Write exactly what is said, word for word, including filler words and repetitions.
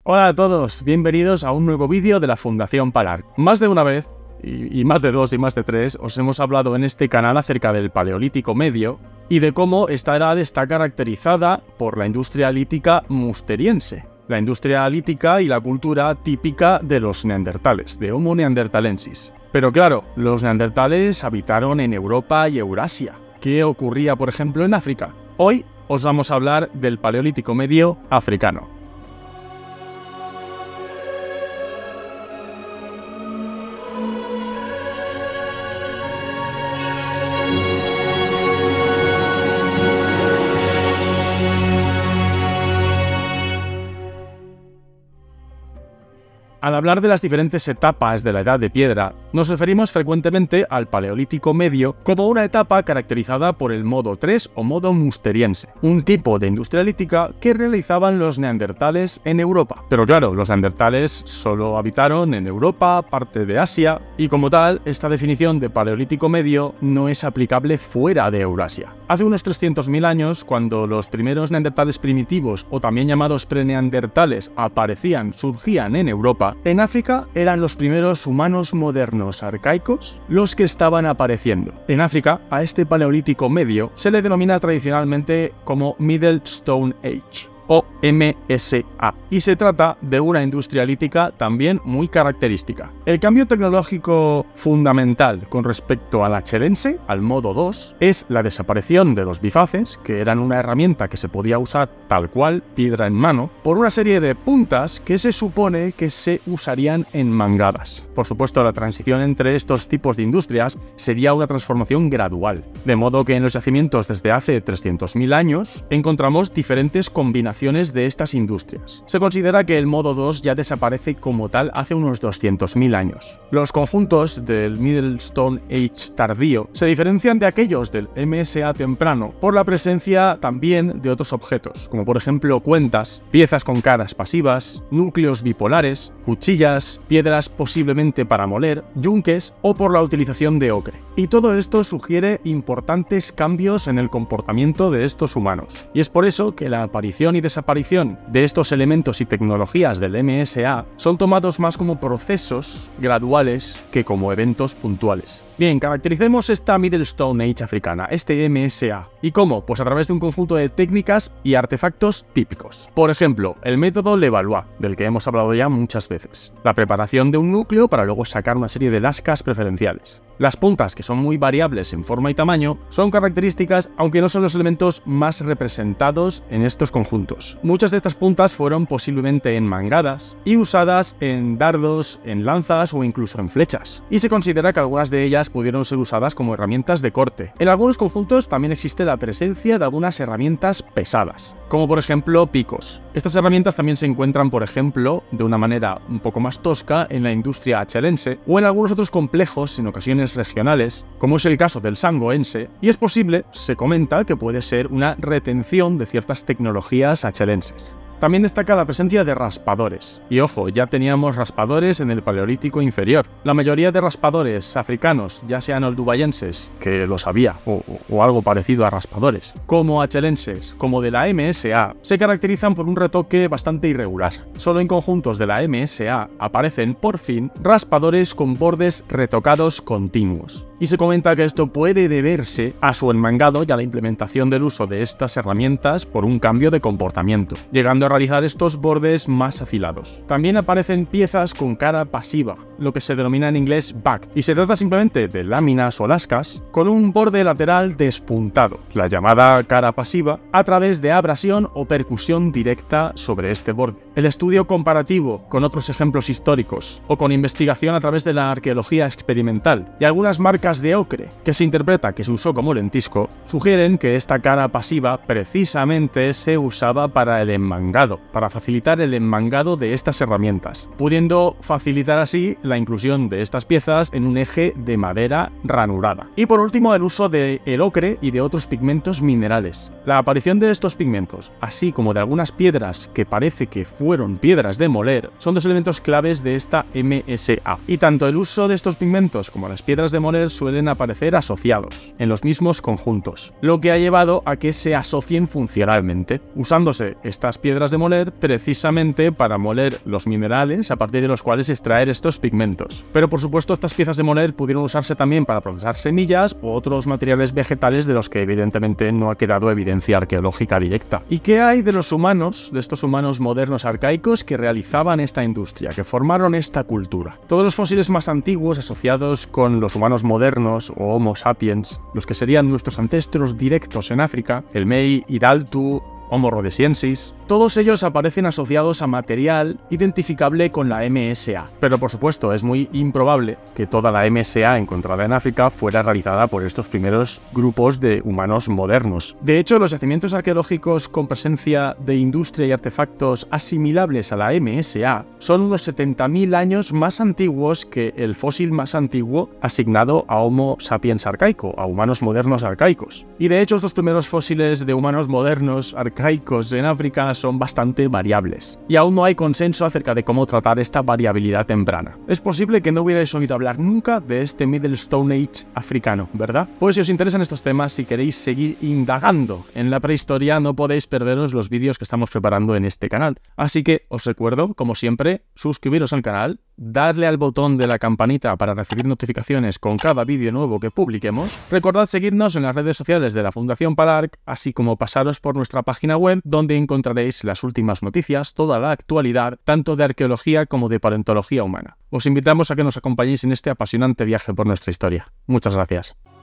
Hola a todos, bienvenidos a un nuevo vídeo de la Fundación Palar. Más de una vez, y, y más de dos y más de tres, os hemos hablado en este canal acerca del Paleolítico Medio y de cómo esta edad está caracterizada por la industria lítica musteriense, la industria lítica y la cultura típica de los neandertales, de Homo neanderthalensis. Pero claro, los neandertales habitaron en Europa y Eurasia. ¿Qué ocurría, por ejemplo, en África? Hoy os vamos a hablar del Paleolítico Medio africano. Al hablar de las diferentes etapas de la Edad de Piedra, nos referimos frecuentemente al Paleolítico Medio como una etapa caracterizada por el modo tres o modo musteriense, un tipo de industria lítica que realizaban los neandertales en Europa. Pero claro, los neandertales solo habitaron en Europa, parte de Asia, y como tal, esta definición de Paleolítico Medio no es aplicable fuera de Eurasia. Hace unos trescientos mil años, cuando los primeros neandertales primitivos, o también llamados preneandertales, aparecían, surgían en Europa, en África eran los primeros humanos modernos arcaicos los que estaban apareciendo. En África, a este Paleolítico Medio se le denomina tradicionalmente como Middle Stone Age, o M S A, y se trata de una industria lítica también muy característica. El cambio tecnológico fundamental con respecto al achelense, al modo dos, es la desaparición de los bifaces, que eran una herramienta que se podía usar tal cual, piedra en mano, por una serie de puntas que se supone que se usarían en mangadas. Por supuesto, la transición entre estos tipos de industrias sería una transformación gradual, de modo que en los yacimientos desde hace trescientos mil años encontramos diferentes combinaciones de estas industrias. Se considera que el modo dos ya desaparece como tal hace unos doscientos mil años. Los conjuntos del Middle Stone Age tardío se diferencian de aquellos del M S A temprano por la presencia también de otros objetos, como por ejemplo cuentas, piezas con caras pasivas, núcleos bipolares, cuchillas, piedras posiblemente para moler, yunques o por la utilización de ocre. Y todo esto sugiere importantes cambios en el comportamiento de estos humanos. Y es por eso que la aparición y desaparición de estos elementos y tecnologías del M S A son tomados más como procesos graduales que como eventos puntuales. Bien, caractericemos esta Middle Stone Age africana, este M S A. ¿Y cómo? Pues a través de un conjunto de técnicas y artefactos típicos. Por ejemplo, el método Levallois, del que hemos hablado ya muchas veces. La preparación de un núcleo para luego sacar una serie de lascas preferenciales. Las puntas, que son muy variables en forma y tamaño, son características, aunque no son los elementos más representados en estos conjuntos. Muchas de estas puntas fueron posiblemente enmangadas y usadas en dardos, en lanzas o incluso en flechas. Y se considera que algunas de ellas pudieron ser usadas como herramientas de corte. En algunos conjuntos también existe la presencia de algunas herramientas pesadas, como por ejemplo picos. Estas herramientas también se encuentran, por ejemplo, de una manera un poco más tosca en la industria achelense o en algunos otros complejos en ocasiones regionales, como es el caso del sangoense, y es posible, se comenta, que puede ser una retención de ciertas tecnologías achelenses. También destaca la presencia de raspadores. Y ojo, ya teníamos raspadores en el Paleolítico inferior. La mayoría de raspadores africanos, ya sean oldubayenses, que los había, o, o algo parecido a raspadores, como achelenses, como de la M S A, se caracterizan por un retoque bastante irregular. Solo en conjuntos de la M S A aparecen, por fin, raspadores con bordes retocados continuos. Y se comenta que esto puede deberse a su enmangado y a la implementación del uso de estas herramientas por un cambio de comportamiento, llegando a realizar estos bordes más afilados. También aparecen piezas con cara pasiva, lo que se denomina en inglés back, y se trata simplemente de láminas o lascas con un borde lateral despuntado, la llamada cara pasiva, a través de abrasión o percusión directa sobre este borde. El estudio comparativo con otros ejemplos históricos o con investigación a través de la arqueología experimental y algunas marcas de ocre que se interpreta que se usó como lentisco sugieren que esta cara pasiva precisamente se usaba para el enmangado, para facilitar el enmangado de estas herramientas, pudiendo facilitar así la inclusión de estas piezas en un eje de madera ranurada. Y por último, el uso del ocre y de otros pigmentos minerales. La aparición de estos pigmentos, así como de algunas piedras que parece que fueron piedras de moler, son dos elementos claves de esta M S A. Y tanto el uso de estos pigmentos como las piedras de moler suelen aparecer asociados, en los mismos conjuntos, lo que ha llevado a que se asocien funcionalmente, usándose estas piedras de moler precisamente para moler los minerales a partir de los cuales extraer estos pigmentos. Pero por supuesto, estas piezas de moler pudieron usarse también para procesar semillas u otros materiales vegetales de los que evidentemente no ha quedado evidencia arqueológica directa. ¿Y qué hay de los humanos, de estos humanos modernos arcaicos que realizaban esta industria, que formaron esta cultura? Todos los fósiles más antiguos asociados con los humanos modernos o Homo sapiens, los que serían nuestros ancestros directos en África, el Mei Idaltu, Homo rhodesiensis, todos ellos aparecen asociados a material identificable con la M S A. Pero por supuesto, es muy improbable que toda la M S A encontrada en África fuera realizada por estos primeros grupos de humanos modernos. De hecho, los yacimientos arqueológicos con presencia de industria y artefactos asimilables a la M S A son unos setenta mil años más antiguos que el fósil más antiguo asignado a Homo sapiens arcaico, a humanos modernos arcaicos. Y de hecho, estos primeros fósiles de humanos modernos arcaicos arcaicos en África son bastante variables, y aún no hay consenso acerca de cómo tratar esta variabilidad temprana. Es posible que no hubierais oído hablar nunca de este Middle Stone Age africano, ¿verdad? Pues si os interesan estos temas, si queréis seguir indagando en la prehistoria, no podéis perderos los vídeos que estamos preparando en este canal. Así que os recuerdo, como siempre, suscribiros al canal, darle al botón de la campanita para recibir notificaciones con cada vídeo nuevo que publiquemos. Recordad seguirnos en las redes sociales de la Fundación Palarc, así como pasaros por nuestra página web, donde encontraréis las últimas noticias, toda la actualidad, tanto de arqueología como de paleontología humana. Os invitamos a que nos acompañéis en este apasionante viaje por nuestra historia. Muchas gracias.